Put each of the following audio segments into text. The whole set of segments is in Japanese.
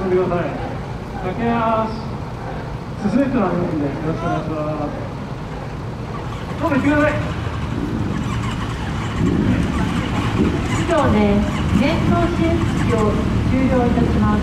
んでください。駆け足進めてなるんでよろしくお願いします。どうぞ行ってください。 以上で伝統支援式を終了いたします。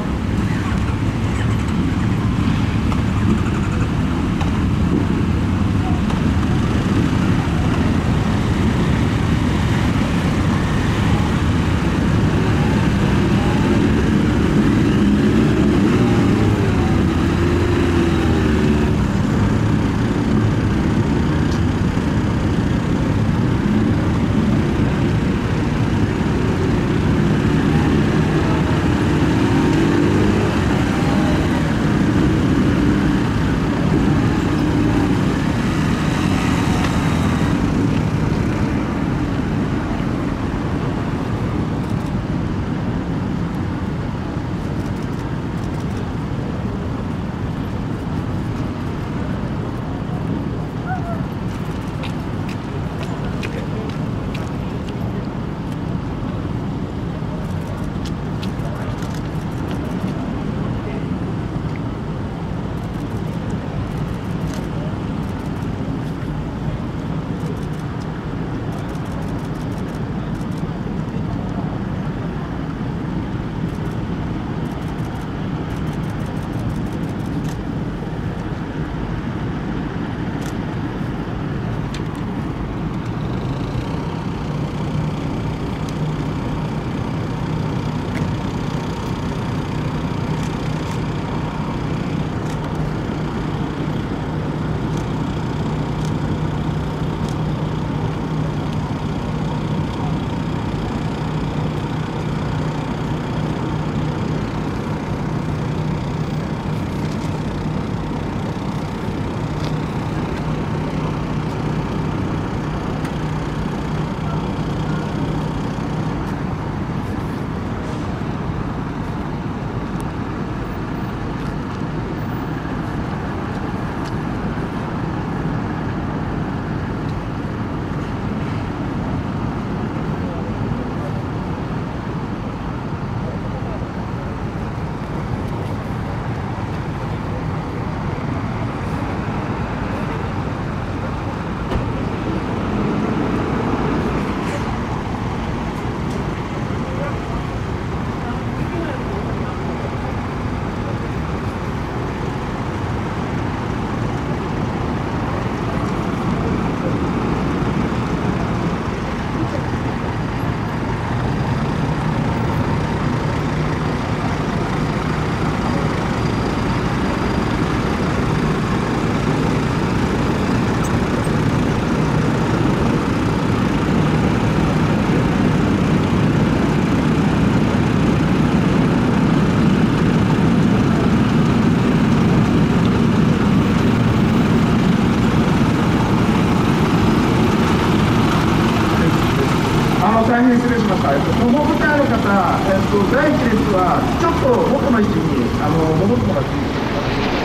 大変失礼しました。この舞台の方、第一列はちょっと元の位置に戻ってもらっていいですか。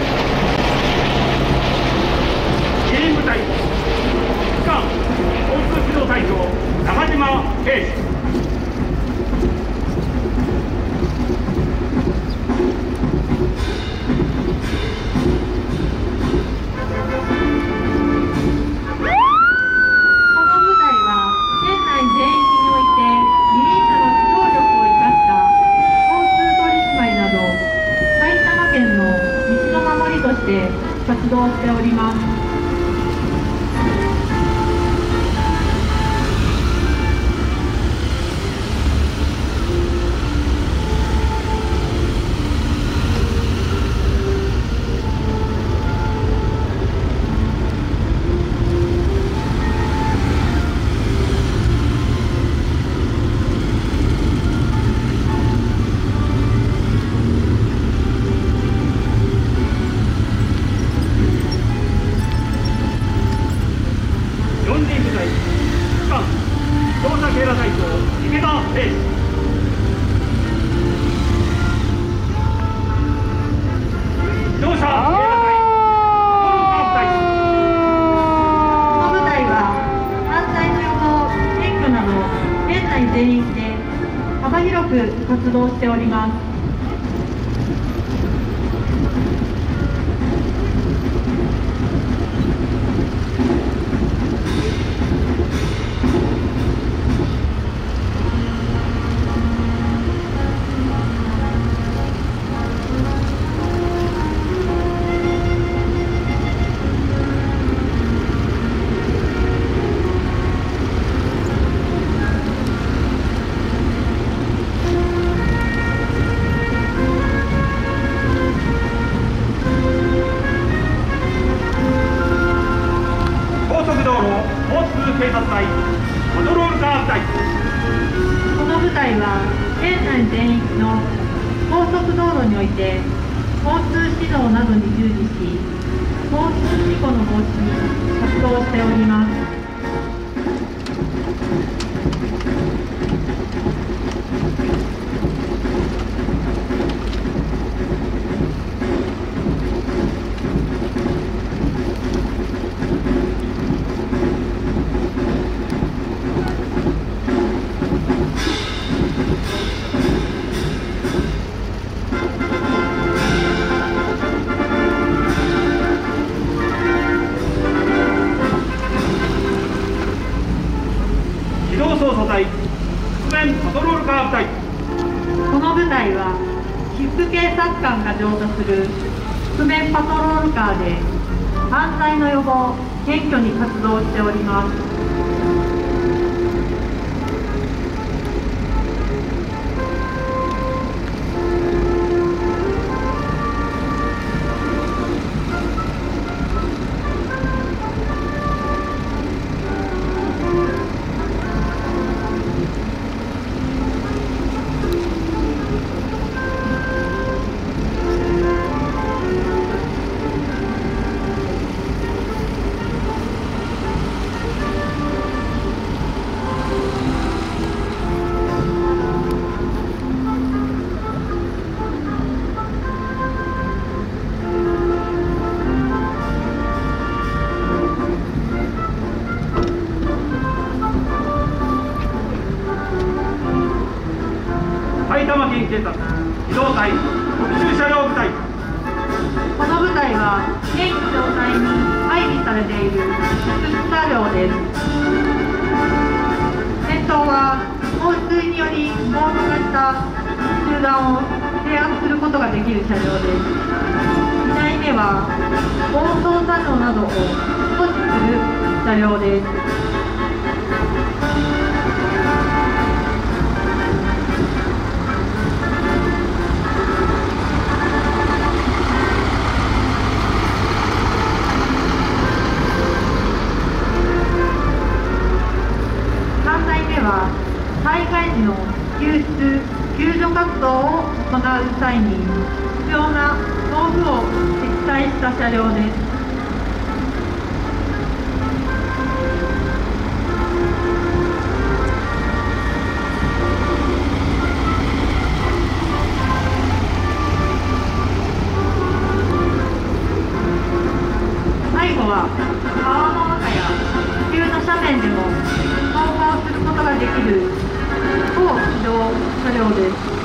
自衛部隊機関交通指導隊長中島圭司。 活動しております。全域で幅広く活動しております。 隊パトロールカー部隊。 この部隊は県内全域の高速道路において交通指導などに従事し、交通事故の防止に活動しております。 機動捜査隊覆面パトロールカー部隊。 この部隊は疾風警察官が乗車する覆面パトロールカーで犯罪の予防・検挙に活動しております。 埼玉県警察機動隊特殊車両部隊。 この部隊は現機動隊に配備されている特殊車両です。先頭は放水により暴徒化した集団を制圧することができる車両です。2台目は暴走作業などを阻止する車両です。災害時の救出・救助活動を行う際に必要な道具を積載した車両です。最後は川の中や急な斜面でも走行することができる高機動車両です。